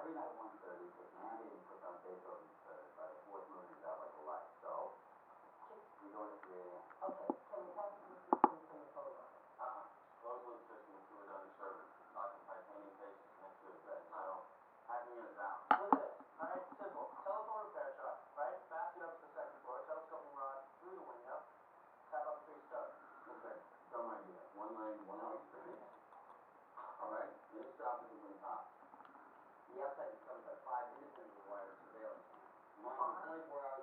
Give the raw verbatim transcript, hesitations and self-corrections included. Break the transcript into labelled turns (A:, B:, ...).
A: every night at one thirty, take Andy and puts on Beethoven's third. By the fourth movement, he's out like a light. So, we go to three A M.
B: Okay, can we have the system from the phone line?
A: Uh-uh. Closed loop system, fluid under service, occupied painting cases next to his bed. So, packing unit down.
C: Look at this, alright, simple. Telephone repair truck, right? Basket up to the second floor, telescoping rod through the window, tap up three stars.
A: Okay, dumb idea. One lane, one lane. Alright, this job is on top.
B: The outside is covered by five independently wired surveillance cameras.
A: Monitoring twenty-four hours